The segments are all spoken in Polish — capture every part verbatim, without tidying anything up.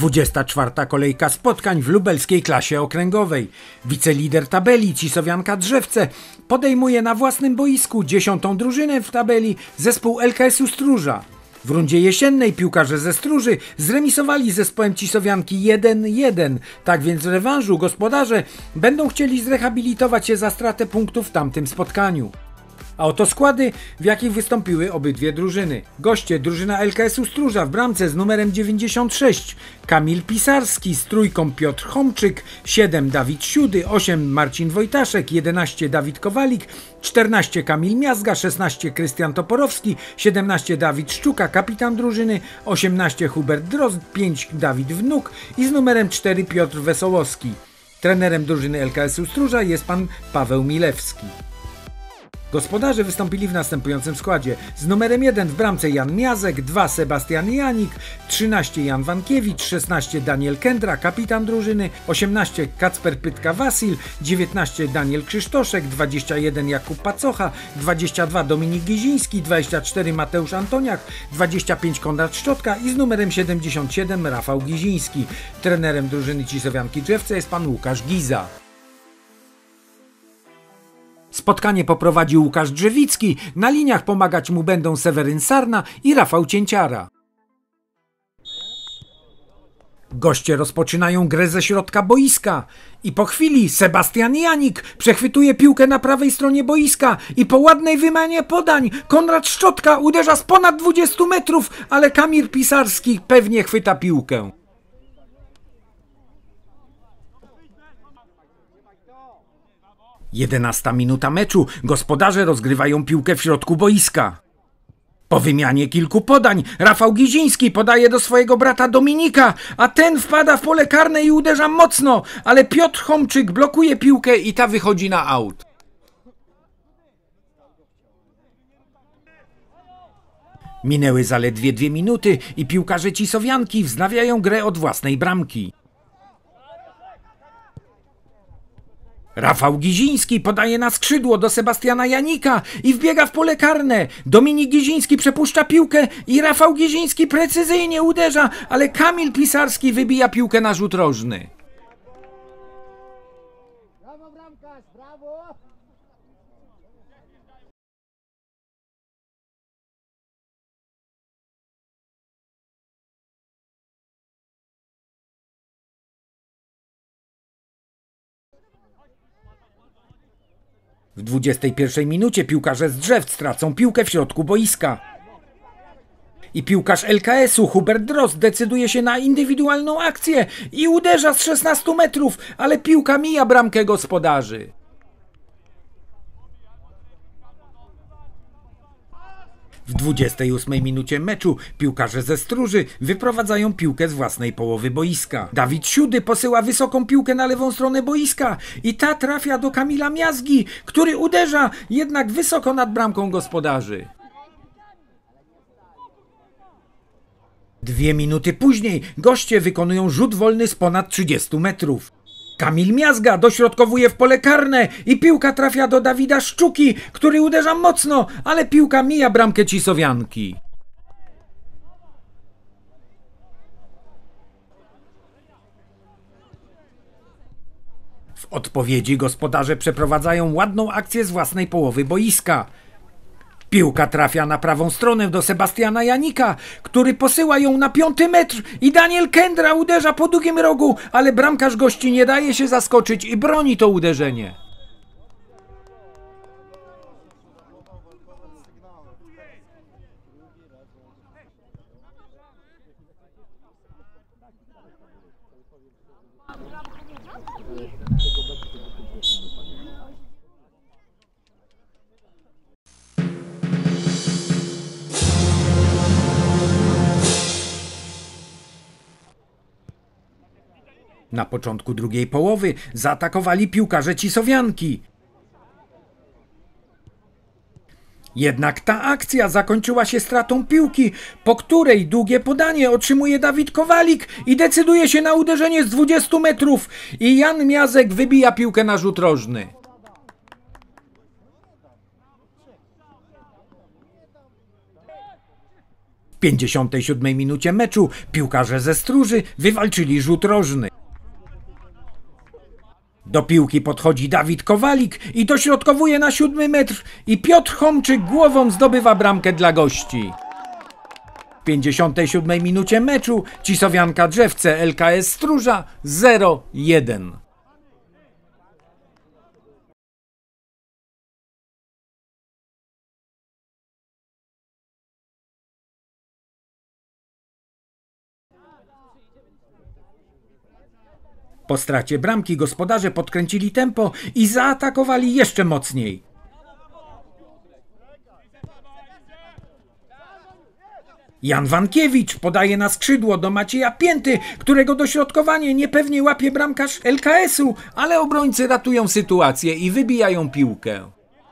dwudziesta czwarta kolejka spotkań w lubelskiej klasie okręgowej. Wicelider tabeli Cisowianka Drzewce podejmuje na własnym boisku dziesiątą drużynę w tabeli zespół L K S-u Stróża. W rundzie jesiennej piłkarze ze Stróży zremisowali z zespołem Cisowianki jeden jeden. Tak więc w rewanżu gospodarze będą chcieli zrehabilitować się za stratę punktów w tamtym spotkaniu. A oto składy, w jakich wystąpiły obydwie drużyny. Goście drużyna L K S-u Stróża w bramce z numerem dziewięćdziesiąt sześć Kamil Pisarski, z trójką Piotr Chomczyk, siedem Dawid Siudy, osiem Marcin Wojtaszek, jedenaście Dawid Kowalik, czternaście Kamil Miazga, szesnaście Krystian Toporowski, siedemnaście Dawid Szczuka, kapitan drużyny, osiemnaście Hubert Drozd, pięć Dawid Wnuk i z numerem cztery Piotr Wesołowski. Trenerem drużyny L K S-u Stróża jest pan Paweł Milewski. Gospodarze wystąpili w następującym składzie. Z numerem jeden w bramce Jan Miazek, dwa Sebastian Janik, trzynaście Jan Wankiewicz, szesnaście Daniel Kędra, kapitan drużyny, osiemnaście Kacper Pytka-Wasil, dziewiętnaście Daniel Krzysztoszek, dwadzieścia jeden Jakub Pacocha, dwadzieścia dwa Dominik Giziński, dwadzieścia cztery Mateusz Antoniak, dwadzieścia pięć Konrad Szczotka i z numerem siedemdziesiąt siedem Rafał Giziński. Trenerem drużyny Cisowianki Drzewce jest pan Łukasz Giza. Spotkanie poprowadził Łukasz Drzewicki, na liniach pomagać mu będą Seweryn Sarna i Rafał Cięciara. Goście rozpoczynają grę ze środka boiska i po chwili Sebastian Janik przechwytuje piłkę na prawej stronie boiska i po ładnej wymianie podań Konrad Szczotka uderza z ponad dwudziestu metrów, ale Kamil Pisarski pewnie chwyta piłkę. Jedenasta minuta meczu. Gospodarze rozgrywają piłkę w środku boiska. Po wymianie kilku podań Rafał Giziński podaje do swojego brata Dominika, a ten wpada w pole karne i uderza mocno, ale Piotr Chomczyk blokuje piłkę i ta wychodzi na aut. Minęły zaledwie dwie minuty i piłkarze Cisowianki wznawiają grę od własnej bramki. Rafał Giziński podaje na skrzydło do Sebastiana Janika i wbiega w pole karne. Dominik Giziński przepuszcza piłkę i Rafał Giziński precyzyjnie uderza, ale Kamil Pisarski wybija piłkę na rzut rożny. Brawo, bramkarz, brawo! W dwudziestej pierwszej minucie piłkarze z Drzewc tracą piłkę w środku boiska. I piłkarz L K S-u Hubert Drozd decyduje się na indywidualną akcję i uderza z szesnastu metrów, ale piłka mija bramkę gospodarzy. W dwudziestej ósmej minucie meczu piłkarze ze Stróży wyprowadzają piłkę z własnej połowy boiska. Dawid Siudy posyła wysoką piłkę na lewą stronę boiska i ta trafia do Kamila Miazgi, który uderza jednak wysoko nad bramką gospodarzy. Dwie minuty później goście wykonują rzut wolny z ponad trzydziestu metrów. Kamil Miazga dośrodkowuje w pole karne i piłka trafia do Dawida Szczuki, który uderza mocno, ale piłka mija bramkę Cisowianki. W odpowiedzi gospodarze przeprowadzają ładną akcję z własnej połowy boiska. Piłka trafia na prawą stronę do Sebastiana Janika, który posyła ją na piąty metr i Daniel Kędra uderza po długim rogu, ale bramkarz gości nie daje się zaskoczyć i broni to uderzenie. Na początku drugiej połowy zaatakowali piłkarze Cisowianki. Jednak ta akcja zakończyła się stratą piłki, po której długie podanie otrzymuje Dawid Kowalik i decyduje się na uderzenie z dwudziestu metrów i Jan Miazek wybija piłkę na rzut rożny. W pięćdziesiątej siódmej minucie meczu piłkarze ze Stróży wywalczyli rzut rożny. Do piłki podchodzi Dawid Kowalik i dośrodkowuje na siódmy metr i Piotr Chomczyk głową zdobywa bramkę dla gości. W pięćdziesiątej siódmej minucie meczu Cisowianka Drzewce L K S Stróża zero jeden. Po stracie bramki gospodarze podkręcili tempo i zaatakowali jeszcze mocniej. Jan Wankiewicz podaje na skrzydło do Macieja Pięty, którego dośrodkowanie niepewnie łapie bramkarz L K S-u, ale obrońcy ratują sytuację i wybijają piłkę.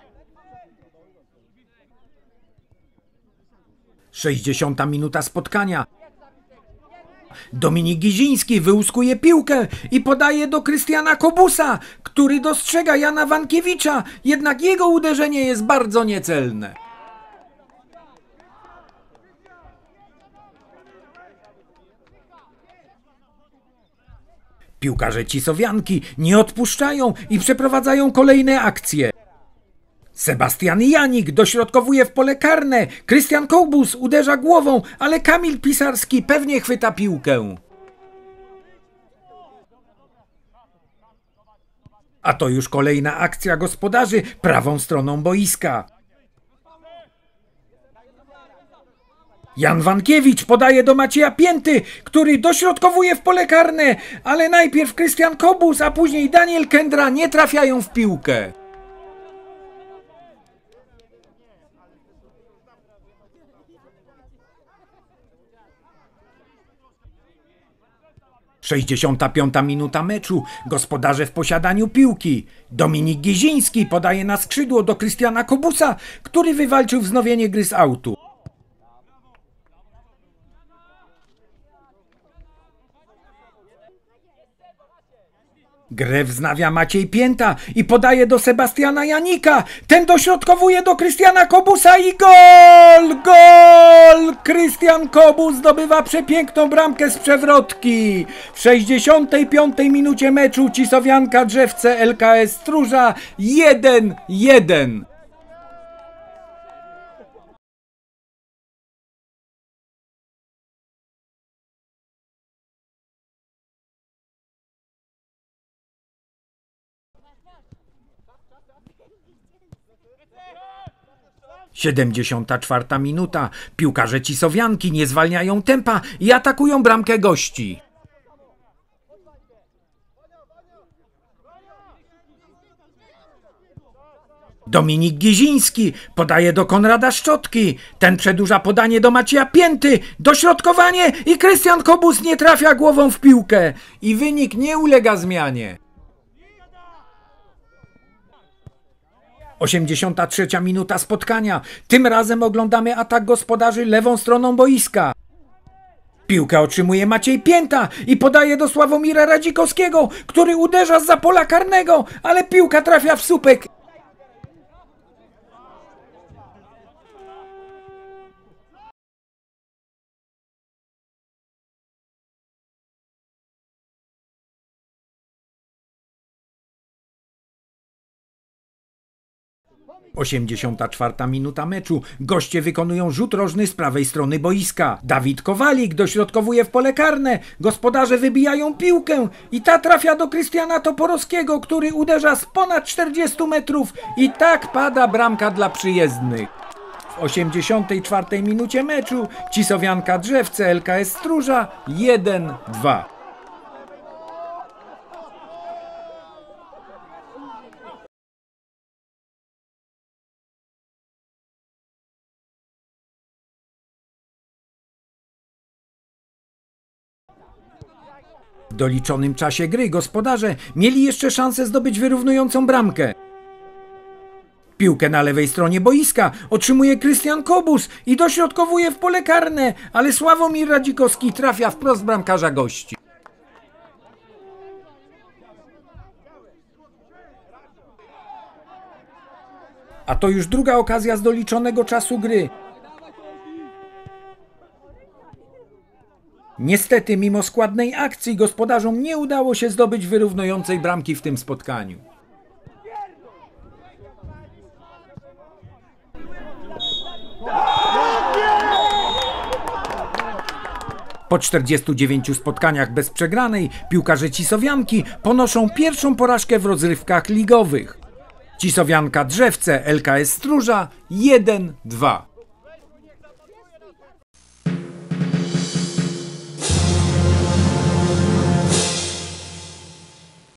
sześćdziesiąta minuta spotkania. Dominik Giziński wyłuskuje piłkę i podaje do Krystiana Kobusa, który dostrzega Jana Wankiewicza, jednak jego uderzenie jest bardzo niecelne. Piłkarze Cisowianki nie odpuszczają i przeprowadzają kolejne akcje. Sebastian Janik dośrodkowuje w pole karne, Krystian Kobus uderza głową, ale Kamil Pisarski pewnie chwyta piłkę. A to już kolejna akcja gospodarzy prawą stroną boiska. Jan Wankiewicz podaje do Macieja Pięty, który dośrodkowuje w pole karne, ale najpierw Krystian Kobus, a później Daniel Kędra nie trafiają w piłkę. sześćdziesiąta piąta minuta meczu. Gospodarze w posiadaniu piłki. Dominik Giziński podaje na skrzydło do Krystiana Kobusa, który wywalczył wznowienie gry z autu. Grę wznawia Maciej Pięta i podaje do Sebastiana Janika. Ten dośrodkowuje do Krystiana Kobusa i gol! Gol! Krystian Kobus zdobywa przepiękną bramkę z przewrotki. W sześćdziesiątej piątej minucie meczu Cisowianka Drzewce L K S Stróża jeden jeden. siedemdziesiąta czwarta minuta. Piłkarze Cisowianki nie zwalniają tempa i atakują bramkę gości. Dominik Giziński podaje do Konrada Szczotki. Ten przedłuża podanie do Macieja Pięty. Dośrodkowanie i Krystian Kobus nie trafia głową w piłkę. I wynik nie ulega zmianie. osiemdziesiąta trzecia minuta spotkania. Tym razem oglądamy atak gospodarzy lewą stroną boiska. Piłkę otrzymuje Maciej Pięta i podaje do Sławomira Radzikowskiego, który uderza zza pola karnego, ale piłka trafia w słupek. osiemdziesiąta czwarta minuta meczu. Goście wykonują rzut rożny z prawej strony boiska. Dawid Kowalik dośrodkowuje w pole karne. Gospodarze wybijają piłkę i ta trafia do Krystiana Toporowskiego, który uderza z ponad czterdziestu metrów i tak pada bramka dla przyjezdnych. W osiemdziesiątej czwartej minucie meczu Cisowianka Drzewce L K S Stróża jeden dwa. W doliczonym czasie gry gospodarze mieli jeszcze szansę zdobyć wyrównującą bramkę. Piłkę na lewej stronie boiska otrzymuje Krystian Kobus i dośrodkowuje w pole karne, ale Sławomir Radzikowski trafia wprost bramkarza gości. A to już druga okazja z doliczonego czasu gry. Niestety, mimo składnej akcji, gospodarzom nie udało się zdobyć wyrównującej bramki w tym spotkaniu. Po czterdziestu dziewięciu spotkaniach bez przegranej piłkarze Cisowianki ponoszą pierwszą porażkę w rozrywkach ligowych. Cisowianka Drzewce, L K S Stróża jeden dwa.